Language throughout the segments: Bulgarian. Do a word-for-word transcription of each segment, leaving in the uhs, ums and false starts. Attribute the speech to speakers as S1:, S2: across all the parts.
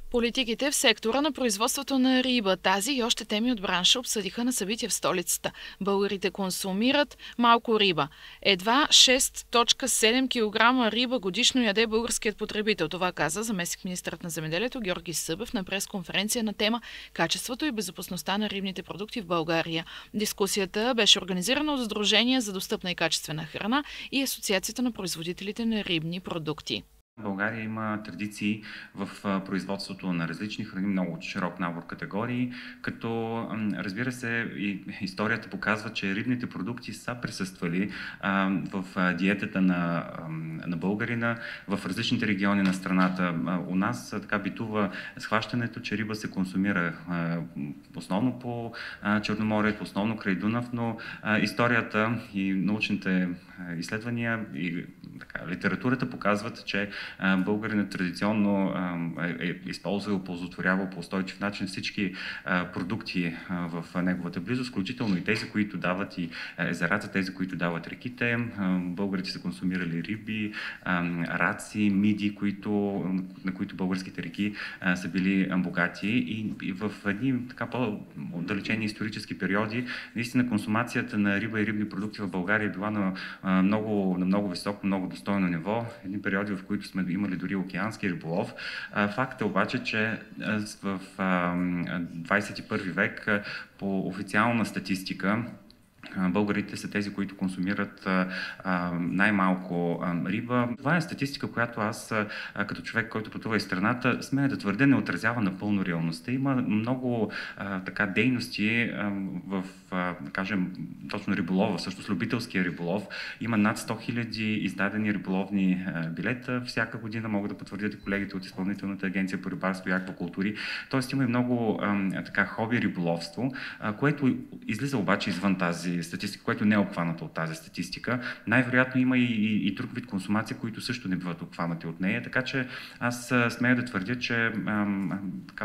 S1: Политиките в сектора на производството на риба. Тази и още теми от бранша обсъдиха на събитие в столицата. Българите консумират малко риба. Едва шест цяло и седем килограма риба годишно яде българският потребител. Това каза заместник-министърът на земеделието Георги Събев на пресконференция на тема качеството и безопасността на рибните продукти в България. Дискусията беше организирана от Сдружение за достъпна и качествена храна и Асоциацията на производителите на рибни продукти.
S2: България има традиции в производството на различни храни, много широк набор категории, като разбира се и историята показва, че рибните продукти са присъствали в диетата на, на българина в различните региони на страната. У нас така битува схващането, че риба се консумира основно по Черноморието, основно край Дунав, но историята и научните изследвания и така, литературата показват, че българинът традиционно е използвал, оползотворявал по устойчив начин всички продукти в неговата близост, включително и тези, които дават и езерата, тези, които дават реките. Българите са консумирали риби, раци, миди, които, на които българските реки са били богати. И в едни така по-отдалечени исторически периоди, наистина консумацията на риба и рибни продукти в България е била на много, на много високо, много достойно ниво. Едни периоди, в които сме имали дори океански риболов. Факт е обаче, че в двадесет и първи век по официална статистика българите са тези, които консумират най-малко риба. Това е статистика, която аз, като човек, който пътува из страната, смея да твърдя, не отразява напълно реалността. Има много а, така дейности а, в, а, да кажем, точно риболова, всъщност любителския риболов. Има над сто хиляди издадени риболовни а, билета. Всяка година могат да потвърдят и колегите от Изпълнителната агенция по рибарство и аквакултури. Тоест има и много а, така хоби риболовство, а, което излиза обаче извън тази статистика, което не е обхваната от тази статистика. Най-вероятно има и, и, и друг вид консумация, които също не биват обхванати от нея. Така че аз смея да твърдя, че ам, така,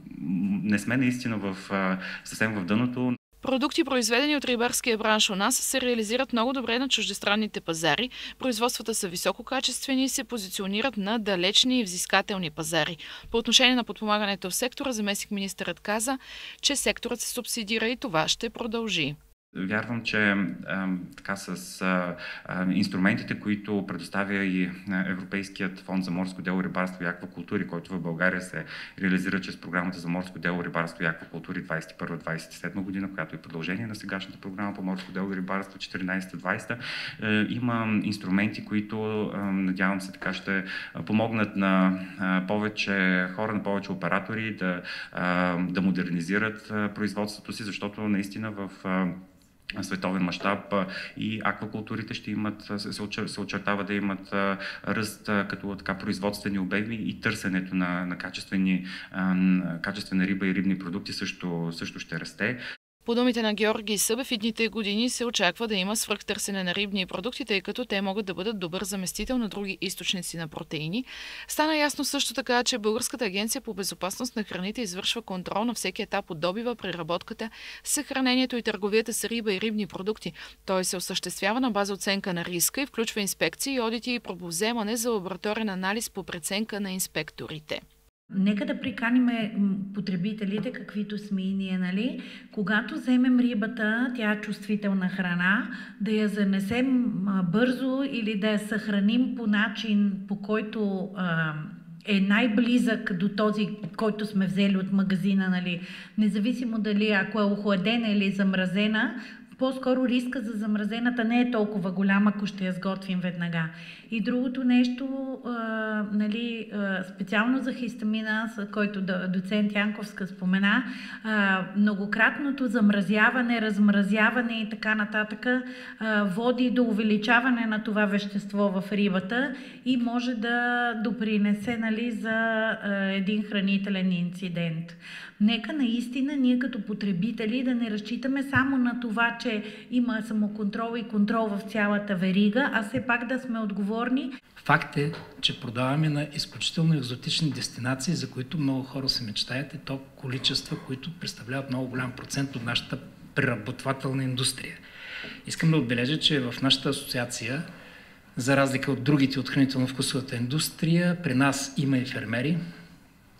S2: не сме наистина в, а, съвсем в дъното.
S1: Продукти, произведени от рибарския бранш у нас, се реализират много добре на чуждестранните пазари. Производствата са висококачествени и се позиционират на далечни и взискателни пазари. По отношение на подпомагането в сектора, заместник-министърът каза, че секторът се субсидира и това ще продължи.
S2: Вярвам, че а, така с а, а, инструментите, които предоставя и Европейският фонд за морско дело, рибарство и аквакултури, който в България се реализира чрез програмата за морско дело, рибарство и аквакултури двадесет и първа двадесет и седма година, която е продължение на сегашната програма по морско дело и рибарство четиринадесета двадесета. Е, има инструменти, които е, надявам се така ще помогнат на е, повече хора, на повече оператори да, е, да модернизират е, производството си, защото наистина в е, световен мащаб и аквакултурите ще имат, се очертава да имат ръст като така производствени обеми и търсенето на, на качествени, качествена риба и рибни продукти също, също ще расте.
S1: По думите на Георги Събев, в идните години се очаква да има свръхтърсене на рибни продукти, тъй като те могат да бъдат добър заместител на други източници на протеини. Стана ясно също така, че Българската агенция по безопасност на храните извършва контрол на всеки етап от добива, преработката, съхранението и търговията с риба и рибни продукти. Той се осъществява на база оценка на риска и включва инспекции, одити и пробовземане за лабораторен анализ по преценка на инспекторите.
S3: Нека да приканиме потребителите, каквито сме и ние, нали? Когато вземем рибата, тя е чувствителна храна, да я занесем бързо или да я съхраним по начин, по който а, е най-близък до този, който сме взели от магазина, нали? Независимо дали ако е охладена или замразена, по-скоро риска за замразената не е толкова голям, ако ще я сготвим веднага. И другото нещо, а, нали, а, специално за хистамина, който доцент Янковска спомена, а, многократното замразяване, размразяване и така нататък а, води до увеличаване на това вещество в рибата и може да допринесе, нали, за а, един хранителен инцидент. Нека наистина ние като потребители да не разчитаме само на това, че има самоконтрол и контрол в цялата верига, а все пак да сме отговорни.
S4: Факт е, че продаваме на изключително екзотични дестинации, за които много хора се мечтаят, и то количества, които представляват много голям процент от нашата преработвателна индустрия. Искам да отбележа, че в нашата асоциация, за разлика от другите от хранително-вкусовата индустрия, при нас има и фермери,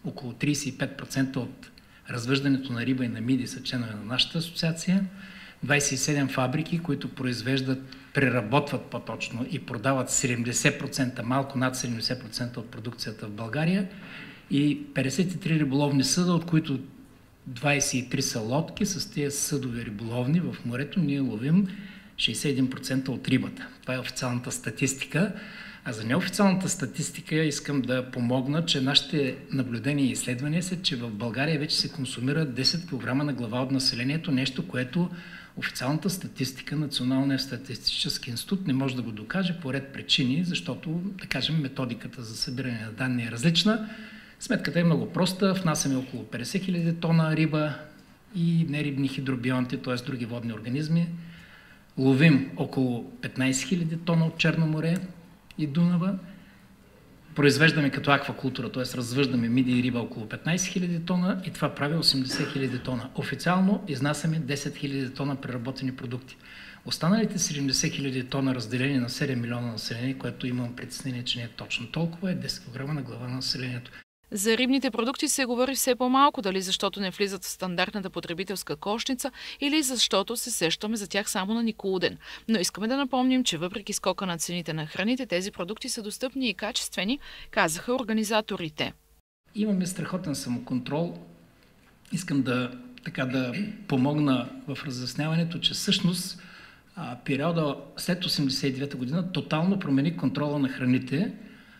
S4: около трийсет и пет процента от развъждането на риба и на миди са членове на нашата асоциация. двайсет и седем фабрики, които произвеждат, преработват по-точно и продават седемдесет процента, малко над седемдесет процента от продукцията в България и петдесет и три риболовни съда, от които двайсет и три са лодки. С тези съдове риболовни в морето ние ловим шейсет и един процента от рибата. Това е официалната статистика. А за неофициалната статистика искам да помогна, че нашите наблюдения и изследвания са, че в България вече се консумира десет килограма на глава от населението, нещо, което официалната статистика, Националния статистически институт не може да го докаже по ред причини, защото, да кажем, методиката за събиране на данни е различна. Сметката е много проста. Внасяме около петдесет хиляди тона риба и нерибни хидробионти, т.е. други водни организми. Ловим около петнайсет хиляди тона от Черно море и Дунава. Произвеждаме като аквакултура, т.е. развъждаме миди и риба около петнайсет хиляди тона и това прави осемдесет хиляди тона. Официално изнасяме десет хиляди тона преработени продукти. Останалите седемдесет хиляди тона, разделени на седем милиона население, което имам притеснение, че не е точно толкова, е десет килограма на глава на населението.
S1: За рибните продукти се говори все по-малко, дали защото не влизат в стандартната потребителска кошница или защото се сещаме за тях само на Никулден. Но искаме да напомним, че въпреки скока на цените на храните, тези продукти са достъпни и качествени, казаха организаторите.
S4: Имаме страхотен самоконтрол. Искам да, така, да помогна в разясняването, че всъщност а, периода след осемдесет и девета година тотално промени контрола на храните.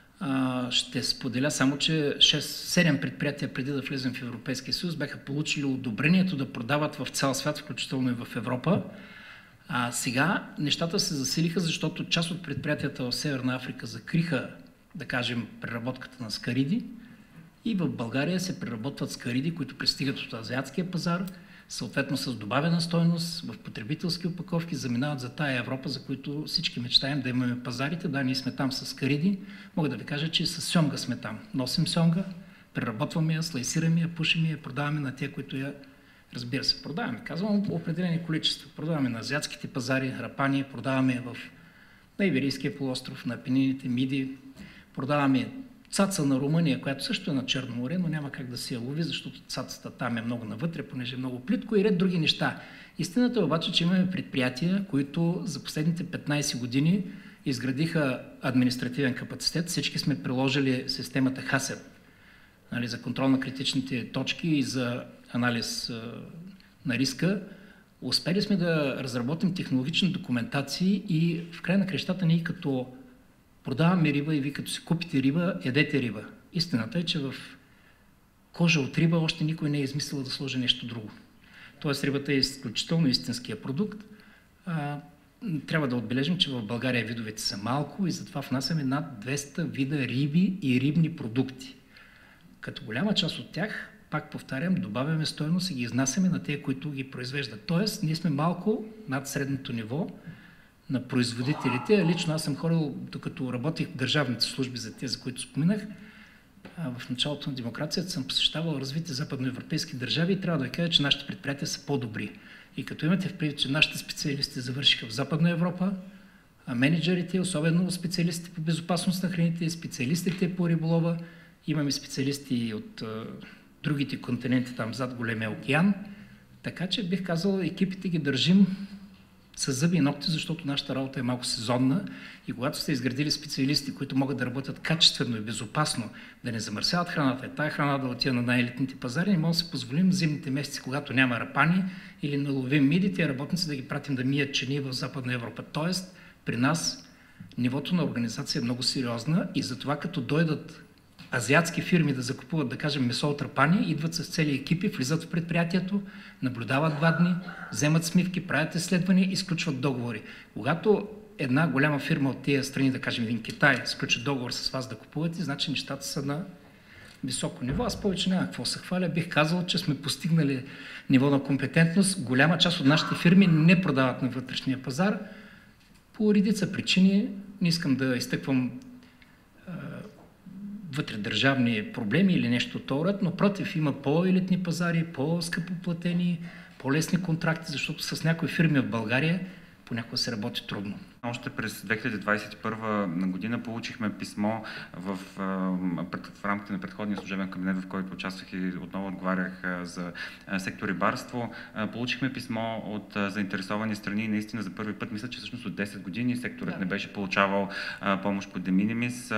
S4: Ще споделя само, че шест-седем предприятия преди да влезем в Европейския съюз бяха получили одобрението да продават в цял свят, включително и в Европа. А сега нещата се засилиха, защото част от предприятията в Северна Африка закриха, да кажем, преработката на скариди и в България се преработват скариди, които пристигат от азиатския пазар, съответно с добавена стойност в потребителски опаковки, заминават за тая Европа, за които всички мечтаем да имаме пазарите. Да, ние сме там с скариди. Мога да ви кажа, че с сьомга сме там. Носим сьомга, преработваме я, слайсираме я, пушим я, продаваме на тия, които я, разбира се, продаваме. Казвам определени количества. Продаваме на азиатските пазари, рапани, продаваме в на Иберийския полуостров, на Апенините, миди, продаваме цаца на Румъния, която също е на Черно море, но няма как да се я лови, защото цацата там е много навътре, понеже е много плитко и ред други неща. Истината е обаче, че имаме предприятия, които за последните петнайсет години изградиха административен капацитет. Всички сме приложили системата ХАСЕП, нали, за контрол на критичните точки и за анализ а, на риска. Успели сме да разработим технологични документации и в край на крещата ние като продаваме риба и ви като си купите риба, ядете риба. Истината е, че в кожа от риба още никой не е измислил да сложи нещо друго. Тоест рибата е изключително истинския продукт. А, трябва да отбележим, че в България видовете са малко и затова внасяме над двеста вида риби и рибни продукти. Като голяма част от тях, пак повтарям, добавяме стойност и ги изнасяме на тези, които ги произвеждат. Тоест, ние сме малко над средното ниво на производителите. Лично аз съм ходил, докато работих в държавните служби за тези, за които споменах, в началото на демокрацията съм посещавал развити западноевропейски държави и трябва да ви кажа, че нашите предприятия са по-добри. И като имате в предвид, че нашите специалисти завършиха в Западна Европа, а менеджерите, особено специалистите по безопасност на храните, специалистите по риболова, имаме специалисти от а, другите континенти, там зад големия океан, така че бих казал, екипите ги държим с зъби и ногти, защото нашата работа е малко сезонна и когато сте изградили специалисти, които могат да работят качествено и безопасно, да не замърсяват храната, и тая храна да отида на най-елитните пазари, не можем да се позволим зимните месеци, когато няма рапани или не ловим миди, тия работници да ги пратим да мият чини в Западна Европа. Тоест, при нас нивото на организация е много сериозна и затова като дойдат азиатски фирми да закупуват, да кажем, месо от рапани, идват с цели екипи, влизат в предприятието, наблюдават два дни, вземат смивки, правят изследвания и сключват договори. Когато една голяма фирма от тия страни, да кажем един Китай, сключи договор с вас да купувате, значи нещата са на високо ниво. Аз повече няма какво се хваля. Бих казал, че сме постигнали ниво на компетентност. Голяма част от нашите фирми не продават на вътрешния пазар по редица причини. Не искам да изтъквам вътредържавни проблеми или нещо от този ред, но против има по-елитни пазари, по-скъпоплатени, по-лесни контракти, защото с някои фирми в България понякога се работи трудно.
S2: Още през две хиляди двадесет и първа година получихме писмо в, в рамките на предходния служебен кабинет, в който участвах и отново отговарях за сектор рибарство. Получихме писмо от заинтересовани страни и наистина за първи път, мисля, че всъщност от десет години секторът не беше получавал помощ по de minimis,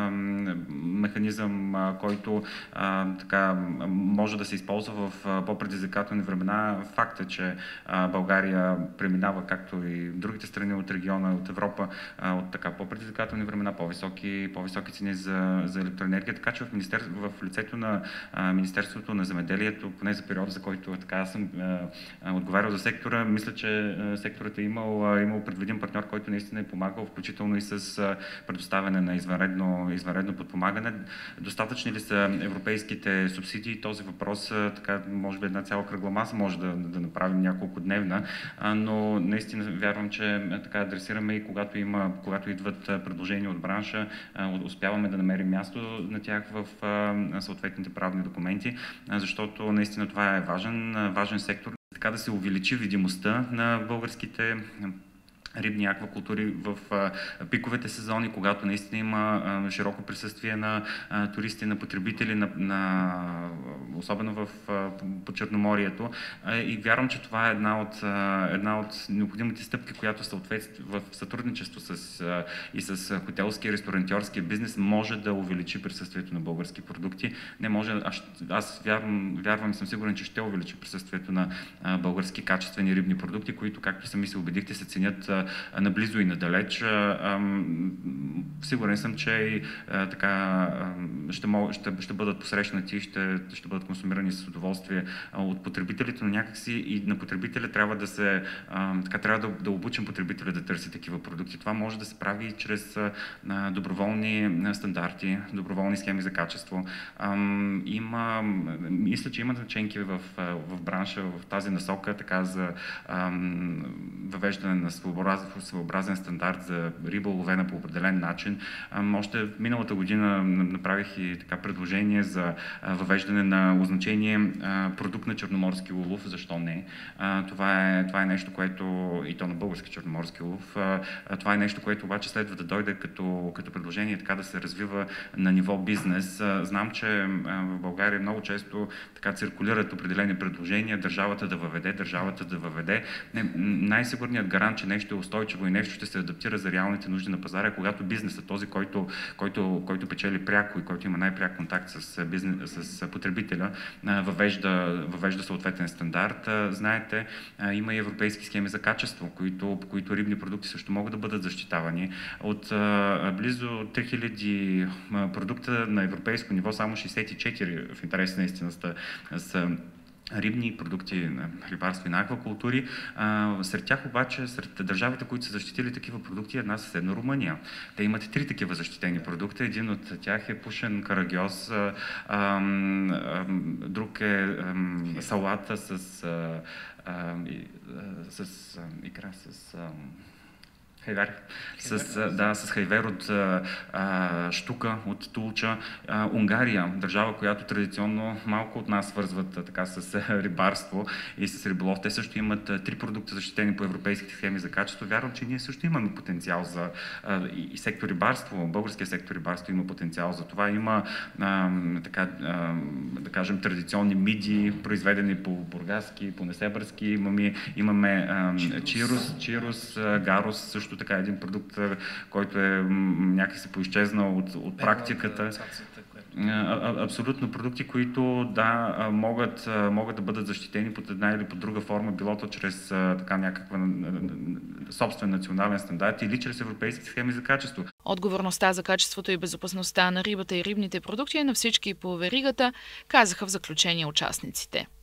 S2: механизъм, който така може да се използва в по-предизвикателни времена. Факт е, че България преминава, както и другите страни от региона, от Европа, от така по-предизвикателни времена, по-високи, по-високи цени за, за електроенергия. Така че в, в лицето на а, Министерството на земеделието, поне за периода, за който така аз съм а, отговарял за сектора, мисля, че а, секторът е имал, а, имал предвиден партньор, който наистина е помагал, включително и с а, предоставяне на извънредно, извънредно подпомагане. Достатъчни ли са европейските субсидии? Този въпрос, а, така, може би една цяла кръгла маса може да, да направим няколко дневна, а, но наистина вярвам, че а, така адресираме и когато, има, когато идват предложения от бранша, успяваме да намерим място на тях в съответните правни документи, защото наистина това е важен, важен сектор. Така да се увеличи видимостта на българските рибни аквакултури в а, пиковете сезони, когато наистина има а, широко присъствие на а, туристи, на потребители, на, на, особено в, а, по Черноморието. А, и вярвам, че това е една от, а, една от необходимите стъпки, която съответства в сътрудничество с, а, и с хотелския и ресторантьорския бизнес може да увеличи присъствието на български продукти. Не може, аз, аз вярвам, вярвам и съм сигурен, че ще увеличи присъствието на а, български качествени рибни продукти, които, както сами се убедихте, се ценят а, наблизо и надалеч. Сигурен съм, че и така ще, мог, ще, ще бъдат посрещнати и ще, ще бъдат консумирани с удоволствие от потребителите, но някакси и на потребителя трябва да се така, трябва да, да обучим потребителя да търси такива продукти. Това може да се прави и чрез доброволни стандарти, доброволни схеми за качество. Има, мисля, че има наченки в, в бранша в тази насока, така за въвеждане на своеобразен своеобразен стандарт за риба, ловена по определен начин. Още миналата година направих и така предложение за въвеждане на означение продукт на черноморски улов, защо не. Това е, това е нещо, което и то на български черноморски улов. Това е нещо, което обаче следва да дойде като, като предложение, така да се развива на ниво бизнес. Знам, че в България много често така циркулират определени предложения, държавата да въведе, държавата да въведе. Най-сигурният гарант, че нещо е устойчиво и нещо ще се адаптира за реалните нужди на пазара, когато бизнесът, този, който, който, който печели пряко и който има най-пряк контакт с, бизнес, с потребителя, въвежда, въвежда съответен стандарт. Знаете, има и европейски схеми за качество, които, по които рибни продукти също могат да бъдат защитавани. От близо три хиляди продукта на европейско ниво, само шейсет и четири в интерес на истината са рибни продукти на рибарство и на аквакултури. А, сред тях обаче, сред държавите, които са защитили такива продукти, една съседна Румъния. Те имат три такива защитени продукта. Един от тях е пушен карагьоз, а, а, друг е а, салата с, а, а, и, а, с а, икра, с... А, Хайвер, с, да, с хайвер от а, Штука, от Тулча. А, Унгария, държава, която традиционно малко от нас свързват а, така с а, рибарство и с риболов. Те също имат а, три продукта защитени по европейските схеми за качество. Вярвам, че ние също имаме потенциал за а, и, и сектор рибарство, българския сектор рибарство има потенциал за това. Има а, така, а, да кажем, традиционни миди, произведени по бургаски, по несебърски. Имаме, имаме а, чирус, чирус, гарус, също така един продукт, който е някакси поизчезнал от, от практиката. Абсолютно продукти, които да, могат, могат да бъдат защитени под една или под друга форма, било то чрез така някаква собствен национален стандарт или чрез европейски схеми за качество.
S1: Отговорността за качеството и безопасността на рибата и рибните продукти е на всички по веригата, казаха в заключение участниците.